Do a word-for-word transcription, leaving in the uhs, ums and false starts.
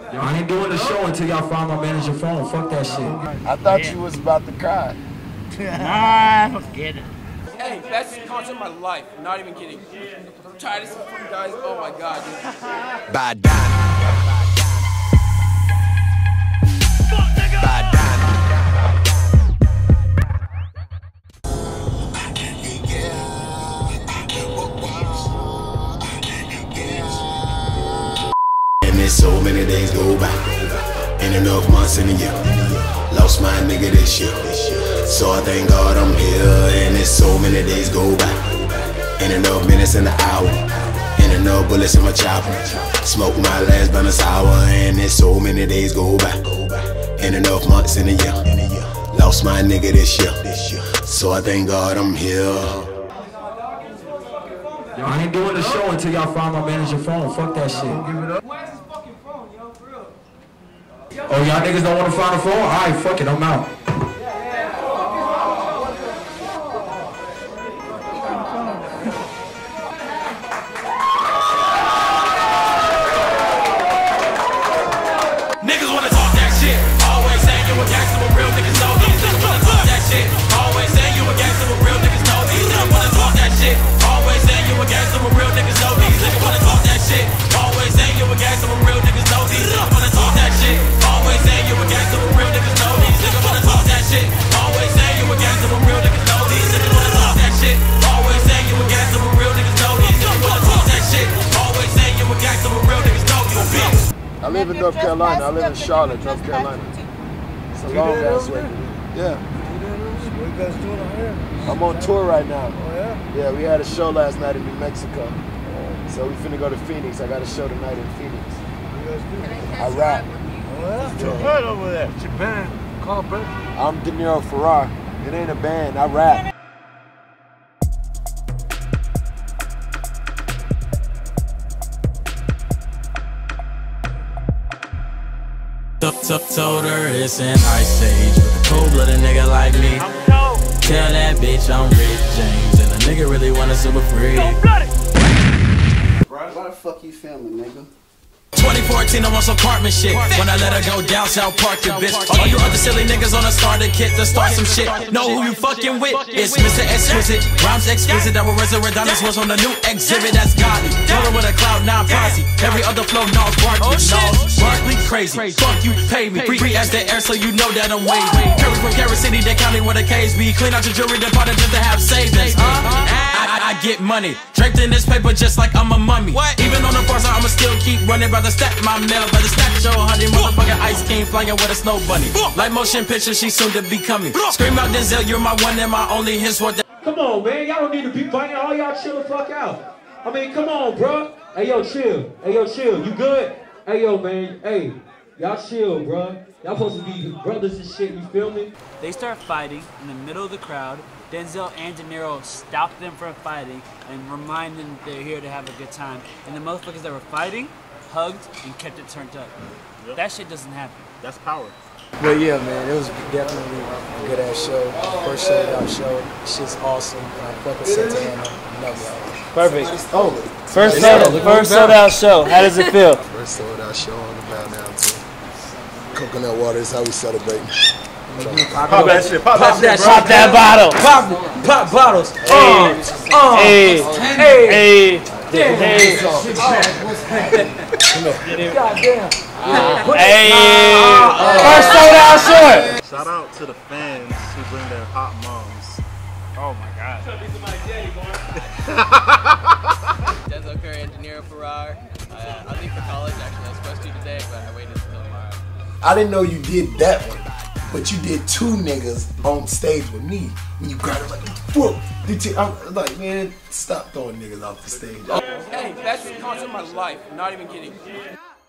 I ain't doing the show until y'all find my manager phone. Fuck that shit. I thought you was about to cry. Nah, forget it. Hey, best concert of my life. I'm not even kidding. I'm tired of some fucking guys. Oh my god, dude. Bad Bad And there's so many days go by, ain't enough months in a year. Lost my nigga this year, so I thank God I'm here. And there's so many days go by, ain't enough minutes in the hour, ain't enough bullets in my chopper. Smoke my last blunt of sour, and there's so many days go by, ain't enough months in a year. Lost my nigga this year, so I thank God I'm here. I ain't doing the show until y'all find my manager phone. Fuck that shit. Oh, y'all niggas don't want to find a phone? Alright, fuck it, I'm out. Niggas wanna talk that shit. Always saying you a gangster, but real niggas know these niggas wanna talk that shit. Always saying you a gangster, but real niggas know these niggas wanna talk that shit. Always saying you a gangster, but real niggas know these niggas wanna talk that shit. Always saying you a gangster, but real niggas know these niggas wanna talk that shit. Always saying you a gangster, but real niggas know these niggas wanna talk that shit. Always saying you a gangster, but real niggas know these niggas wanna talk that shit. Always saying you a gangster, but real niggas know these niggas wanna talk that shit. Always saying you a gangster, but real niggas know these bitch. I live in North Carolina. I live in Charlotte, North Carolina. It's a long ass way. Yeah. What you guys doing out here? I'm on tour right now. Oh yeah? Yeah, we had a show last night in New Mexico. So we finna go to Phoenix. I got a show tonight in Phoenix. What you guys do? I rap. Oh yeah? Yeah. Right over there. It's your band. Call it, I'm De Niro Farrar. It ain't a band. I rap. Told her it's an ice age with a cold-blooded nigga like me. Tell that bitch I'm Rick James and a nigga really wanna super free. Why the fuck you filming, nigga? twenty fourteen, I'm on some Cartman shit. When I let her go down South Park, you bitch. All you other silly niggas on a starter kit to start some shit. Know who you fucking with? It's Mister Exquisite. Rhymes exquisite that will resurrect dinosaurs on the new exhibit. That's godly. Rolling with a cloud nine posse. Every other flow, no Barkley. No, Barkley crazy. Fuck you, pay me. Free as the air, so you know that I'm wavy. Carry from Carrot City, they county where the K's be. Clean out your jewelry department just to have savings. I, I, I get money. Draped in this paper just like I'm a mummy. Even on the far side, I'ma still keep running. Brother stack my mail, brother stack your honey. Motherfucking Ice King flying with a snow bunny. Like motion picture, she soon to be coming. Scream out Denzel, you're my one and my only. His what? Come on, man. Y'all don't need to be fighting. All y'all chill the fuck out. I mean, come on, bro. Hey, yo, chill. Hey, yo, chill. You good? Hey, yo, man. Hey, y'all chill, bro. Y'all supposed to be brothers and shit. You feel me? They start fighting in the middle of the crowd. Denzel and De Niro stop them from fighting and remind them that they're here to have a good time. And the motherfuckers that were fighting hugged and kept it turned up. Yep. That shit doesn't happen. That's power. But yeah, man, it was definitely a good ass show. First sold out show. Shit's awesome. I fuck with Santana. Love y'all. Perfect. Oh, first sold, first sold out show. How does it feel? First sold out show on the bound now too. Coconut water is how we celebrate. Pop that shit. Pop, Pop that shit. Pop that bottle. Pop, pop bottles. Hey, Uh, hey, hey, hey, hey. Goddamn. Hey, first sold out short. Shout out to the fans who bring their hot moms. Oh my God. Denzel Curry and De Niro Farrar. Uh, I leave for college actually. I was supposed to today, but I waited until tomorrow. I didn't know you did that one, but you did two niggas on stage with me. When you grabbed it like, whoa. I'm like, man, stop throwing niggas off the stage. Hey, best concert of my life. I'm not even kidding.